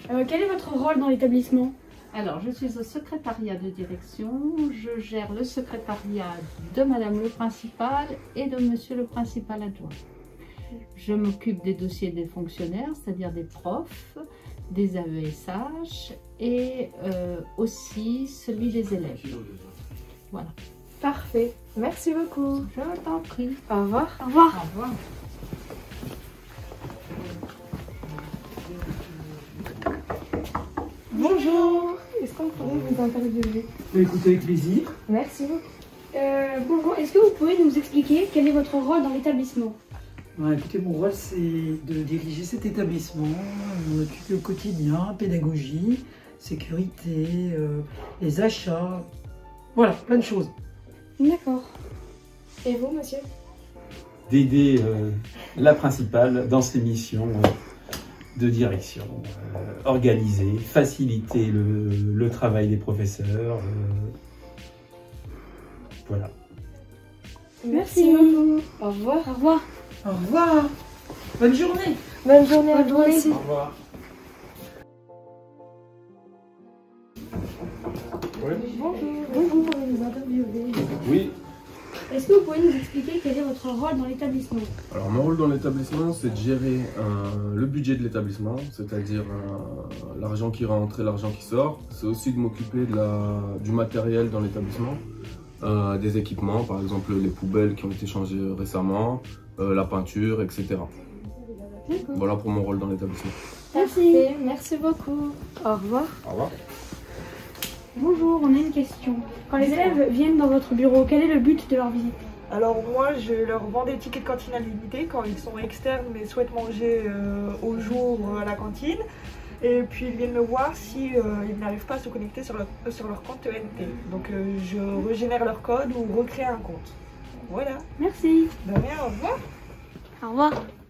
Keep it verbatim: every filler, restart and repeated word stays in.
Euh, quel est votre rôle dans l'établissement? Alors, je suis au secrétariat de direction. Je gère le secrétariat de Madame le principal et de Monsieur le principal adjoint. Je m'occupe des dossiers des fonctionnaires, c'est-à-dire des profs, des A E S H et euh, aussi celui des élèves. Voilà. Parfait. Merci beaucoup. Je t'en prie. Au revoir. Au revoir. Au revoir. Bonjour. Est-ce qu'on pourrait vous interviewer? Écoutez, avec plaisir. Merci beaucoup. Euh, bonjour, est-ce que vous pouvez nous expliquer quel est votre rôle dans l'établissement? Ouais, écoutez, mon rôle, c'est de diriger cet établissement. On occupe le quotidien, pédagogie, sécurité, euh, les achats. Voilà, plein de choses. D'accord. Et vous, monsieur? D'aider euh, la principale dans ses missions euh, de direction, euh, organiser, faciliter le, le travail des professeurs. Euh, voilà. Merci. beaucoup. Au revoir. Au revoir. Au revoir. Bonne journée. Bonne journée à Bonne vous journée. aussi. Au revoir. Bonjour. Bonjour, on vous interviewer. Oui, Est-ce que vous pouvez nous expliquer quel est votre rôle dans l'établissement? alors mon rôle dans l'établissement, c'est de gérer euh, le budget de l'établissement, c'est-à-dire euh, l'argent qui rentre et l'argent qui sort. C'est aussi de m'occuper de la- du matériel dans l'établissement, euh, des équipements, par exemple les poubelles qui ont été changées récemment, euh, la peinture, et cetera. Voilà pour mon rôle dans l'établissement. Merci. Parfait. Merci beaucoup. Au revoir. Au revoir. Bonjour, on a une question. Quand les élèves viennent dans votre bureau, quel est le but de leur visite? Alors moi, je leur vends des tickets de cantine à l'unité quand ils sont externes mais souhaitent manger euh, au jour euh, à la cantine. Et puis ils viennent me voir si euh, ils n'arrivent pas à se connecter sur leur, euh, sur leur compte E N T. Donc euh, je régénère leur code ou recrée un compte. Voilà. Merci. De rien, au revoir. Au revoir.